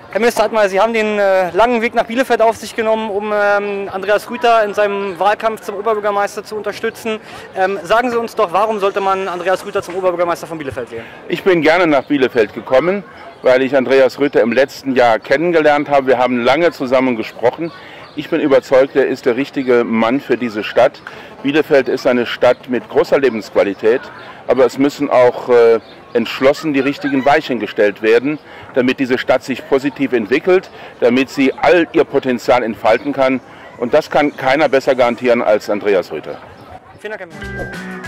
Herr Minister Altmaier, Sie haben den langen Weg nach Bielefeld auf sich genommen, um Andreas Rüther in seinem Wahlkampf zum Oberbürgermeister zu unterstützen. Sagen Sie uns doch, warum sollte man Andreas Rüther zum Oberbürgermeister von Bielefeld wählen? Ich bin gerne nach Bielefeld gekommen, weil ich Andreas Rüther im letzten Jahr kennengelernt habe. Wir haben lange zusammen gesprochen. Ich bin überzeugt, er ist der richtige Mann für diese Stadt. Bielefeld ist eine Stadt mit großer Lebensqualität, aber es müssen auch entschlossen die richtigen Weichen gestellt werden, damit diese Stadt sich positiv entwickelt, damit sie all ihr Potenzial entfalten kann. Und das kann keiner besser garantieren als Andreas Rüther. Vielen Dank, Herr Minister.